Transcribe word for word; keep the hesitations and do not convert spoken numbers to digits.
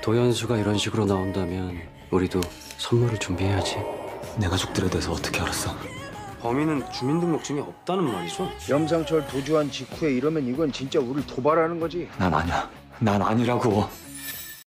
조연수가 이런 식으로 나온다면 우리도 선물을 준비해야지. 내 가족들에 대해서 어떻게 알았어? 범인은 주민등록증이 없다는 말이죠? 염상철 도주한 직후에 이러면 이건 진짜 우릴 도발하는 거지. 난 아니야. 난 아니라고.